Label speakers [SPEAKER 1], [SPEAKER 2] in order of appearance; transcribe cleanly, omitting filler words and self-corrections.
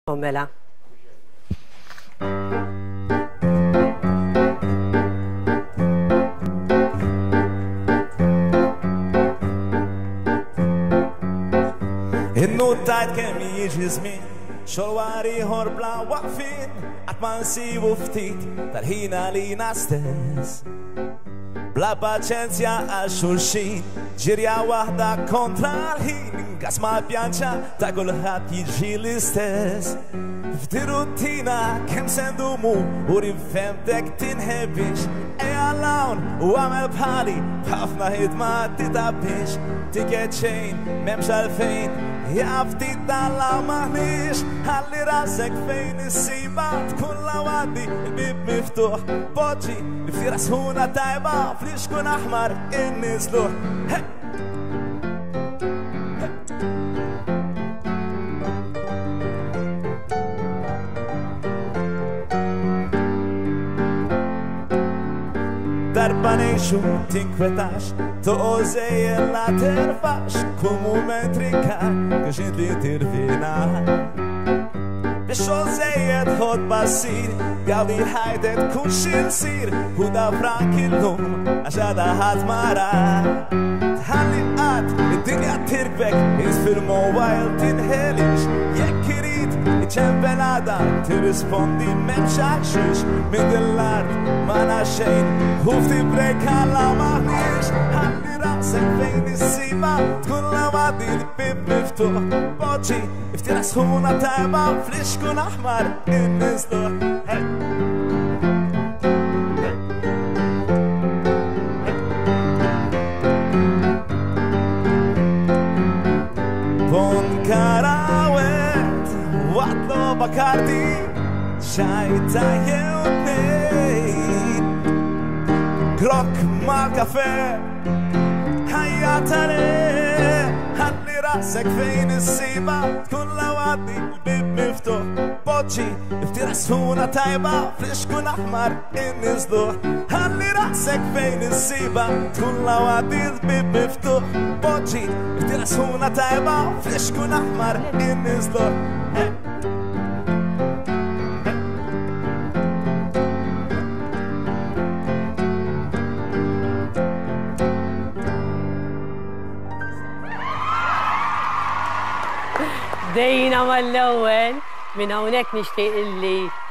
[SPEAKER 1] Mela.
[SPEAKER 2] Innu tajt kemm jiġi żmien xogħol ieħor bla waqfien qatt ma nsibu ftit tal-ħin għalina stess. Bla paċenzja għal xulxin ġirja waħda kontra l-ħin gas ma pjanċa ta' kulħadd jiġi l-istess. F'di rutina kemm sendumu u rifhemtek tinħebbix ejja l-hawn u għamel bħali b'ħafna ħidma titabbix tiket xejn m'hemmx għalfejn jaf titalla maħniex ħalli rasek fejn issiba tkun l-għaddi il-bib miftuħ poġġi l-ftira sħuna tajba fl-ixkun aħmar in-nisluħ. Darba nejxu tinkwetax toqożej la terfax kull mument rinkar kux int li tirfina biex ożejjed ħod bassir għawdi ħajdet kun xil-sir u da frank il-lum għax għada ħad mara tħalli qatt id-dinja tirbek is fil-mobile tinħelix jekk irid iċembelada tirrispondi m'hemmx minn dil-art ma naxxejn u fti brek għalla maħniex ħalli rasek fejn issiba tkun l-għaddi l-bib miftuħ poġġi iftira sħuna tajba fl-ixkun aħmar in-nisluħ. Pon karawet waqt bakardi xajta jew tnejn grok mal-kafe ħajja tale ħalli rasek fejn issiba tkun l-għaddi l-bib miftuħ poġġi iftira sħuna tajba fl-ixkun aħmar in-nisluħ ħalli rasek fejn issiba tkun l-għaddi l-bib miftuħ poġġi iftira sħuna tajba fl-ixkun aħmar in-nisluħ.
[SPEAKER 1] Dejna mal-ewwel minn hawnhekk nixtieq illi